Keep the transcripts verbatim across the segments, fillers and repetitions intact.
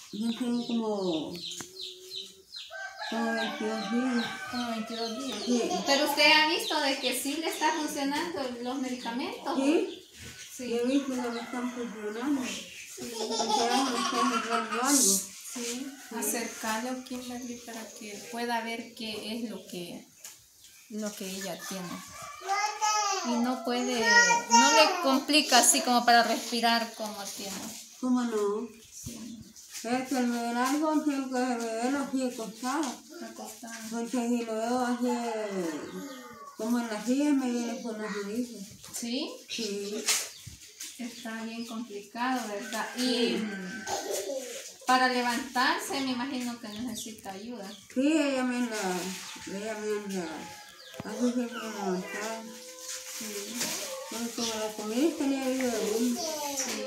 Yo tengo como... como veintidós días. Como veintidós días. Sí. Pero usted ha visto de que sí le está funcionando los medicamentos. Sí. Sí. Yo he visto que me están funcionando. Sí. Esperamos que esté arreglando algo. Sí. Acercarlo a Kimberly para que pueda ver qué es lo que, lo que ella tiene. Y no puede, no le complica así como para respirar como tiene. ¿Cómo no? Sí. Es que el verano contigo que se ve así acostada. Acostada. Porque si lo veo así, como en la silla me viene con la risa. ¿Sí? Sí. Está bien complicado, ¿verdad? Y mm, para levantarse me imagino que necesita ayuda. Sí, ella me anda, ella me anda, así siempre me levantaba. Sí. Porque como la comida tenía ayuda de uno. Sí.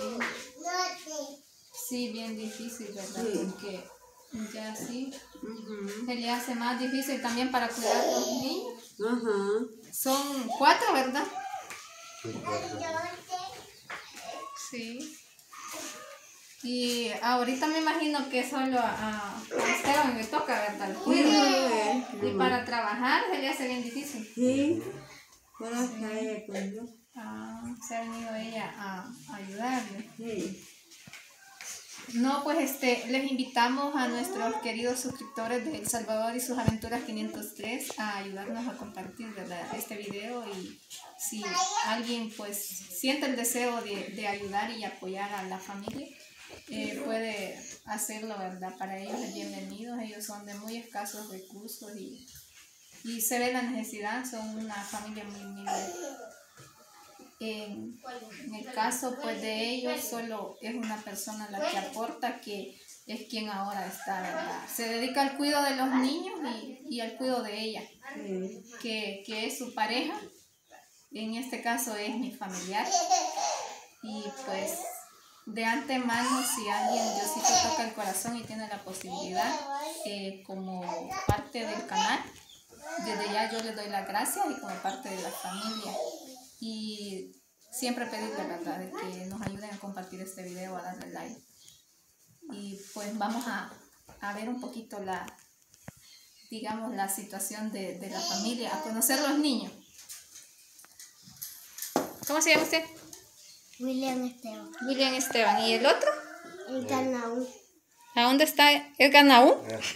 Sí, bien difícil, ¿verdad? Sí. Porque ya sí, Uh-huh. se le hace más difícil también para cuidar a los niños. Ajá. Son cuatro, ¿verdad? Sí. Y ahorita me imagino que solo a, a Esteban le toca, ¿verdad? El cuidado. Y para trabajar se le hace bien difícil. Sí. Bueno, está ella con yo. Ah, se ha venido ella a, a ayudarle. Sí. No, pues este, les invitamos a nuestros queridos suscriptores de El Salvador y sus aventuras quinientos tres a ayudarnos a compartir, ¿verdad?, este video. Y si alguien pues siente el deseo de, de ayudar y apoyar a la familia, eh, puede hacerlo, ¿verdad? Para ellos es bienvenido. Ellos son de muy escasos recursos y, y se ve la necesidad, son una familia muy humilde. En, en el caso pues de ellos solo es una persona la que aporta, que es quien ahora está, ¿verdad? Se dedica al cuidado de los niños y, y al cuidado de ella, Sí. que, que es su pareja. En este caso es mi familiar. Y pues de antemano, si alguien Diosito toca el corazón y tiene la posibilidad, eh, como parte del canal, desde ya yo les doy las gracias y como parte de la familia. Y siempre pedirle, ¿verdad?, de que nos ayuden a compartir este video, a darle like. Y pues vamos a, a ver un poquito la, digamos, la situación de, de la familia, a conocer los niños. ¿Cómo se llama usted? William Esteban. William Esteban. ¿Y el otro? Edgar Naúm. ¿A dónde está Edgar Naúm?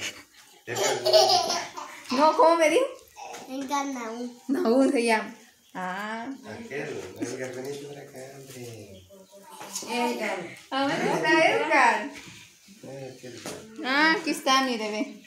No, ¿cómo me dijo? Edgar Naúm. Naúm se llama. Ah. Aquel, Edgar, venite para acá, hombre. Edgar. ¿A dónde está Edgar? Eh, aquel. Ah, aquí está, mire, ve.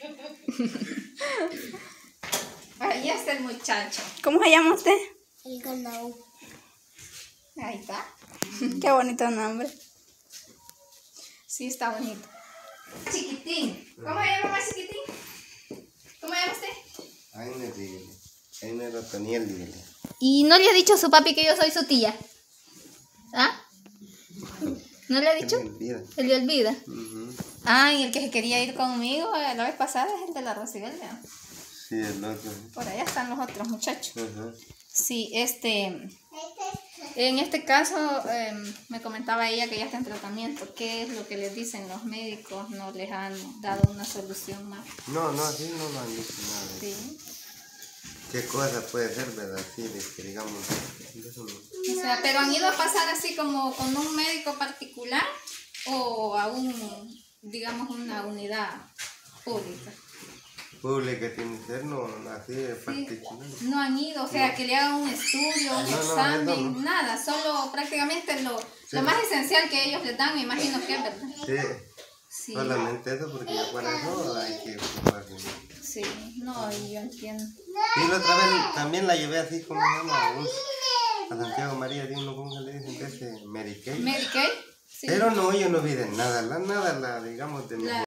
Ahí está el muchacho. ¿Cómo se llama usted? Edgar Naúm. Ahí está. Qué bonito nombre. Sí, está bonito. Chiquitín. ¿Cómo se llama más chiquitín? ¿Cómo se llama usted? Aine, dígale. Aine Rataniel, dígale. ¿Y no le ha dicho a su papi que yo soy su tía? ¿Ah? ¿No le ha dicho? Se me olvida. Se le olvida. Ujú. Ah, y el que se quería ir conmigo eh, la vez pasada es el de la Rosibel. Sí, el otro. Por allá están los otros muchachos. Ajá. Sí, este... En este caso, eh, me comentaba ella que ya está en tratamiento. ¿Qué es lo que les dicen los médicos? ¿No les han dado una solución más? No, no, así no lo han dicho nada. Sí. ¿Qué cosa puede ser, verdad? Sí, de que digamos. Eso no. O sea, ¿pero han ido a pasar así como con un médico particular o a un, digamos, una unidad pública? Pública tiene que ser, no, así de Sí, particular. no han ido, o sea, que le hagan un estudio, un No, no, examen, eso no. nada, solo prácticamente lo, Sí. lo más esencial que ellos les dan, me imagino que es, ¿verdad? Sí, Sí, solamente eso, porque ya fuera eso hay que ocuparse. sí, no, y yo entiendo. Y la otra vez también la llevé así como se llama, un- a Santiago María, de uno, ¿cómo se le dicen? Ese Mary Kay. ¿Mary Kay? Sí. Pero no, yo no vi de nada, la nada, la digamos de mi La-